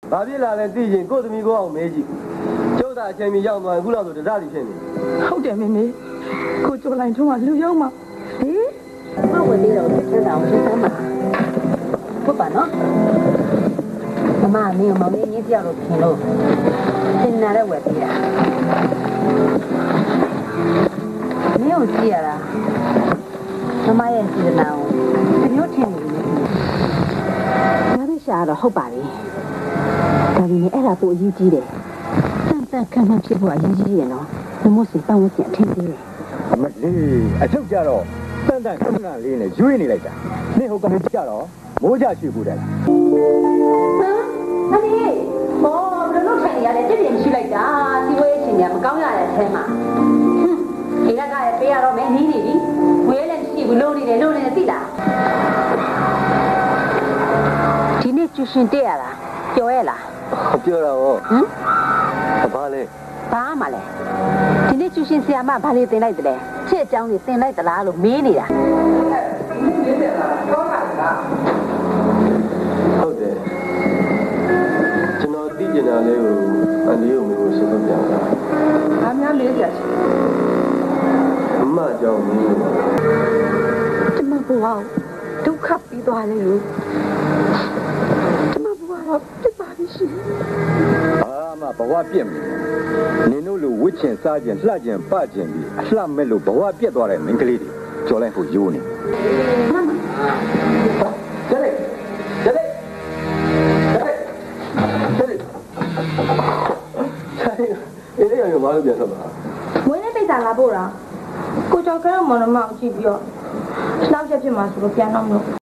ဘာဖြစ်လာလဲသိရင်ကိုသမီးကိုအောင်မေးကြည့်ကျုပ်သာအချိန်မီရောက်သွားအခုလောက်ဆိုတစားစီဖြစ်နေဟုတ်တယ်မမေကိုကျော်လိုက်ထုံးကလူရောက်မှာဟေးမဝယ်သေးတော့ဖြစ်တာကိုသိမ်းမှာဟုတ်ပါနော်မမမင်းမောင်လေးရင်းပြောက်လို့ခင်လို့သင်နာတဲ့ဝယ်သေးတာမင်းကိုကြည့်ရတာမမရဲ့စေတနာကိုအမျိုးထင်နေတယ်ငါတို့ရှာတော့ဟုတ်ပါလေဒါပေမဲ့အဲ့ဒါပိုအရေးကြီးတယ်တန်ခံမှဖြစ်ဖို့အရေးကြီးတယ်နော်ဘမို့စီပတ်ဝန်းကျင်အထင်သေးတယ်အမလေးအချုပ်ကြတော့တန်ခဏလေးနဲ့ရွေးနေလိုက်တာနေဟုတ်ကလေးကြတော့မိုးကြရွှေပူတယ်လားဟမ်မမေဘောဘယ်လိုထိုင်ရလဲတည့်တည့်မရှိလိုက်တာဒီဝဲအချိန်ကမကောင်းရတဲ့အထဲမှာဒီကရဲ့ပေးရတော့မင်းနီးနေပြီဝဲလည်းရှိဘူးလုံးနေတယ်သိလားဒီနေ့ကျူရှင်တက်ရလားပြောရလားပြောတာဟောဟမ်ဘာလဲဘာမှလဲဒီနေ့ကျူရှင်ဆရာမဘာလေးတင်လိုက်တယ်ချစ်အကြောင်းကြီးတင်လိုက်သလားလို့မေးနေတာဟုတ်တယ်ကျွန်တော်သိကျင်တာလေးကိုအလေးကိုမျိုးရှင်းပြပြတာဘာများလေးကြချင်အမကြောင့်မင်းကျမဘဝဒုက္ခပြီးသွားလေလို့ကျမဘဝတော့ပြစ်ပါရှိမဘဝပြက်ပြီနင်တို့လိုဝစ်ချင်စားချင်လှချင်ပချင်ပြီးအလှမဲ့လို့ဘဝပြက်သွားတဲ့မိန်းကလေးတွေကြော်လိုက်ဖို့ယိုးနေကျလေဆိုင်အေးရဘာလို့ပြန်ဆက်ပါမွေးနေ့ပိတ်တာလာပို့တာကိုကျော်ကဲမောင်နှမကိုကြည့်ပြီးတော့နောက်ချက်ဖြစ်မှာဆိုတော့ပြန်တော့မလို့